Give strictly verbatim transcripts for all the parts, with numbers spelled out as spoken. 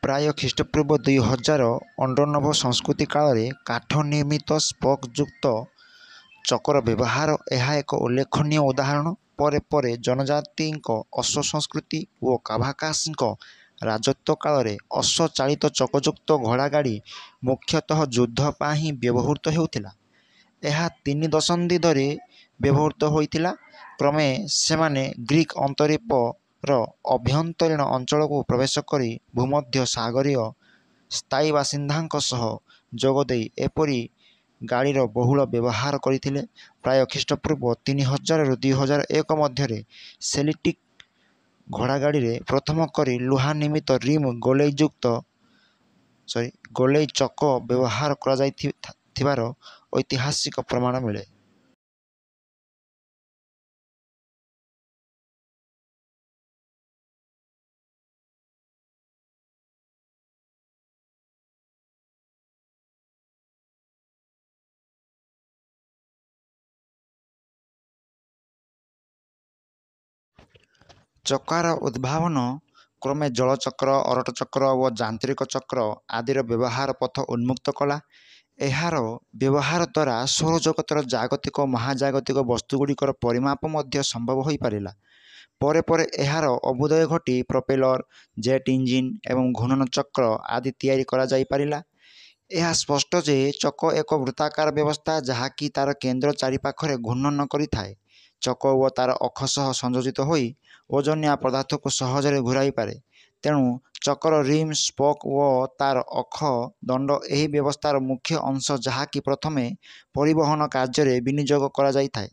ପ୍ରାୟ ଖ୍ରୀଷ୍ଟପୂର୍ବ ଦୁଇ ହଜାର ଅଣ୍ଡନବ ସଂସ୍କୃତି କାଳରେ କାଠ ନିର୍ମିତ ସ୍ପୋକ୍ ଯୁକ୍ତ ଚକର ବ୍ୟବହାର ଏହା ଏକ ଉଲ୍ଲେଖନୀୟ ଉଦାହରଣ। ପରେ ପରେ ଜନଜାତିଙ୍କ ଅଶ୍ୱ ସଂସ୍କୃତି ଓ କାଭାକାସଙ୍କ ରାଜତ୍ୱ କାଳରେ ଅଶ୍ୱ ଚାଳିତ ଚକଯୁକ୍ତ ଘୋଡ଼ାଗାଡ଼ି ମୁଖ୍ୟତଃ ଯୁଦ୍ଧ ପାଇଁ ହିଁ ବ୍ୟବହୃତ ହେଉଥିଲା। ଏହା ତିନି ଦଶନ୍ଧି ଧରି ବ୍ୟବହୃତ ହୋଇଥିଲା। କ୍ରମେ ସେମାନେ ଗ୍ରୀକ୍ ଅନ୍ତରୀପର ଅଭ୍ୟନ୍ତରୀଣ ଅଞ୍ଚଳକୁ ପ୍ରବେଶ କରି ଭୂମଧ୍ୟ ସାଗରୀୟ ସ୍ଥାୟୀ ବାସିନ୍ଦାଙ୍କ ସହ ଯୋଗଦେଇ ଏପରି ଗାଡ଼ିର ବହୁଳ ବ୍ୟବହାର କରିଥିଲେ। ପ୍ରାୟ ଖ୍ରୀଷ୍ଟପୂର୍ବ ତିନି ହଜାରରୁ ଦୁଇ ହଜାର ଏକ ମଧ୍ୟରେ ସେଲ୍ଟିକ୍ ଘୋଡ଼ାଗାଡ଼ିରେ ପ୍ରଥମ କରି ଲୁହା ନିର୍ମିତ ରିମ୍ ଗୋଲେଇଯୁକ୍ତ ସରି ଗୋଲେଇ ଚକ ବ୍ୟବହାର କରାଯାଇଥିବାର ଐତିହାସିକ ପ୍ରମାଣ ମିଳେ। ଚକାର ଉଦ୍ଭାବନ କ୍ରମେ ଜଳଚକ୍ର, ଅରଟ ଚକ୍ର ଓ ଯାନ୍ତ୍ରିକ ଚକ୍ର ଆଦିର ବ୍ୟବହାର ପଥ ଉନ୍ମୁକ୍ତ କଲା। ଏହାର ବ୍ୟବହାର ଦ୍ୱାରା ସୌରଜଗତର ଜାଗତିକ ଓ ମହାଜାଗତିକ ବସ୍ତୁଗୁଡ଼ିକର ପରିମାପ ମଧ୍ୟ ସମ୍ଭବ ହୋଇପାରିଲା। ପରେ ପରେ ଏହାର ଅଭ୍ୟୁଦୟ ଘଟି ପ୍ରପେଲର, ଜେଟ୍ ଇଞ୍ଜିନ୍ ଏବଂ ଘୂର୍ଣ୍ଣନ ଚକ୍ର ଆଦି ତିଆରି କରାଯାଇପାରିଲା। ଏହା ସ୍ପଷ୍ଟ ଯେ ଚକ ଏକ ବୃତ୍ତାକାର ବ୍ୟବସ୍ଥା ଯାହାକି ତାର କେନ୍ଦ୍ର ଚାରିପାଖରେ ଘୂର୍ଣ୍ଣନ କରିଥାଏ। ଚକ ଓ ତାର ଅକ୍ଷ ସହ ସଂଯୋଜିତ ହୋଇ ଓଜନିଆ ପଦାର୍ଥକୁ ସହଜରେ ଘୂରାଇପାରେ। ତେଣୁ ଚକର ରିମ୍, ସ୍ପୋକ୍ ଓ ତାର ଅକ୍ଷ ଦଣ୍ଡ ଏହି ବ୍ୟବସ୍ଥାର ମୁଖ୍ୟ ଅଂଶ ଯାହାକି ପ୍ରଥମେ ପରିବହନ କାର୍ଯ୍ୟରେ ବିନିଯୋଗ କରାଯାଇଥାଏ।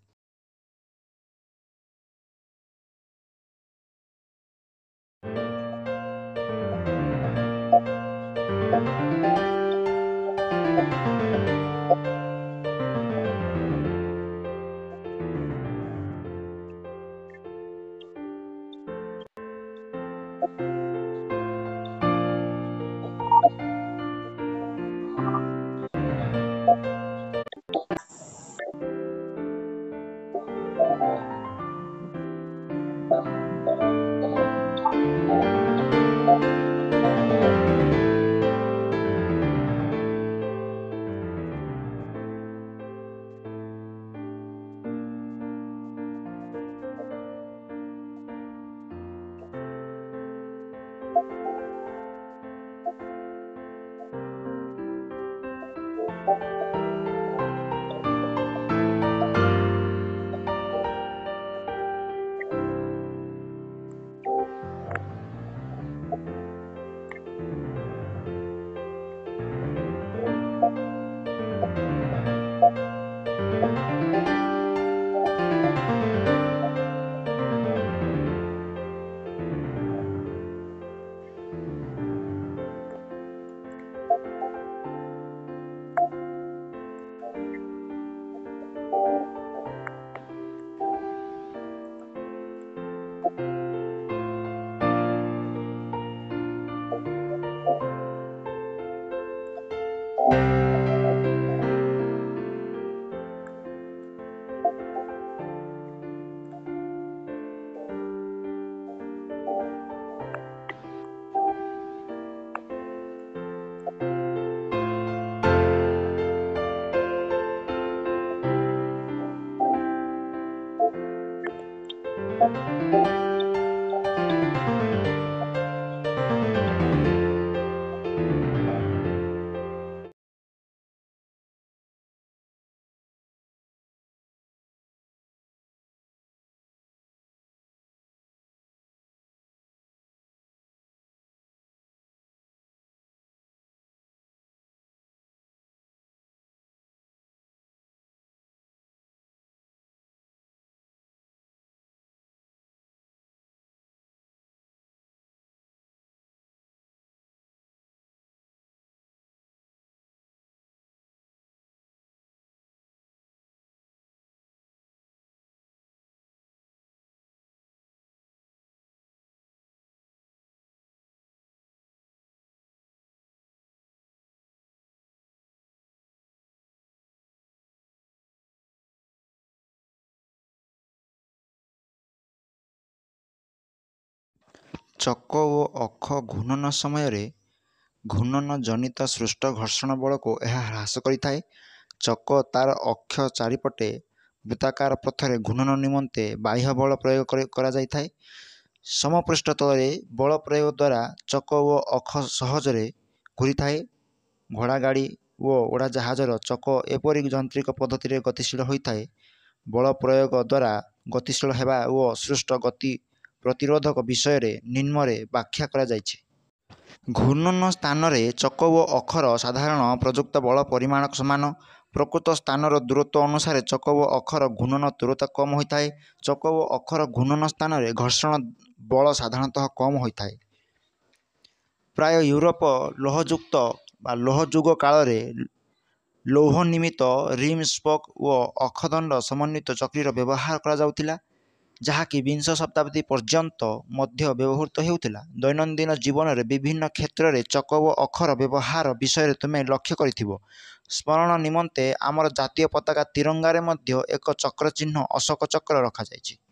ଚକ ଓ ଅକ୍ଷ ଘୂର୍ଣ୍ଣନ ସମୟରେ ଘୂର୍ଣ୍ଣନ ଜନିତ ସୃଷ୍ଟ ଘର୍ଷଣ ବଳକୁ ଏହା ହ୍ରାସ କରିଥାଏ। ଚକ ତାର ଅକ୍ଷ ଚାରିପଟେ ବୃତ୍ତାକାର ପଥରେ ଘୂର୍ଣ୍ଣନ ନିମନ୍ତେ ବାହ୍ୟ ବଳ ପ୍ରୟୋଗ କରି କରାଯାଇଥାଏ। ସମପୃଷ୍ଠ ତଳରେ ବଳ ପ୍ରୟୋଗ ଦ୍ୱାରା ଚକ ଓ ଅକ୍ଷ ସହଜରେ ଘୂରିଥାଏ। ଘୋଡ଼ାଗାଡ଼ି ଓ ଉଡ଼ାଜାହାଜର ଚକ ଏପରି ଯାନ୍ତ୍ରିକ ପଦ୍ଧତିରେ ଗତିଶୀଳ ହୋଇଥାଏ। ବଳ ପ୍ରୟୋଗ ଦ୍ୱାରା ଗତିଶୀଳ ହେବା ଓ ସୃଷ୍ଟ ଗତି ପ୍ରତିରୋଧକ ବିଷୟରେ ନିମ୍ନରେ ବ୍ୟାଖ୍ୟା କରାଯାଇଛି। ଘୂର୍ଣ୍ଣନ ସ୍ଥାନରେ ଚକ ଓ ଅକ୍ଷର ସାଧାରଣ ପ୍ରଯୁକ୍ତ ବଳ ପରିମାଣ ସମାନ। ପ୍ରକୃତ ସ୍ଥାନର ଦୂରତ୍ୱ ଅନୁସାରେ ଚକ ଓ ଅକ୍ଷର ଘୂର୍ଣ୍ଣନ ତୀବ୍ରତା କମ୍ ହୋଇଥାଏ। ଚକ ଓ ଅକ୍ଷର ଘୂର୍ଣ୍ଣନ ସ୍ଥାନରେ ଘର୍ଷଣ ବଳ ସାଧାରଣତଃ କମ୍ ହୋଇଥାଏ। ପ୍ରାୟ ୟୁରୋପ ଲୌହଯୁକ୍ତ ବା ଲୌହଯୁଗ କାଳରେ ଲୌହ ନିର୍ମିତ ରିମ୍ ସ୍ପୋକ୍ ଓ ଅକ୍ଷଦଣ୍ଡ ସମନ୍ୱିତ ଚକ୍ରିର ବ୍ୟବହାର କରାଯାଉଥିଲା, ଯାହାକି ବିଂଶ ଶତାବ୍ଦୀ ପର୍ଯ୍ୟନ୍ତ ମଧ୍ୟ ବ୍ୟବହୃତ ହେଉଥିଲା। ଦୈନନ୍ଦିନ ଜୀବନରେ ବିଭିନ୍ନ କ୍ଷେତ୍ରରେ ଚକ ଓ ଅକ୍ଷର ବ୍ୟବହାର ବିଷୟରେ ତୁମେ ଲକ୍ଷ୍ୟ କରିଥିବ। ସ୍ମରଣ ନିମନ୍ତେ ଆମର ଜାତୀୟ ପତାକା ତିରଙ୍ଗାରେ ମଧ୍ୟ ଏକ ଚକ୍ର ଚିହ୍ନ ଅଶୋକ ଚକ୍ର ରଖାଯାଇଛି।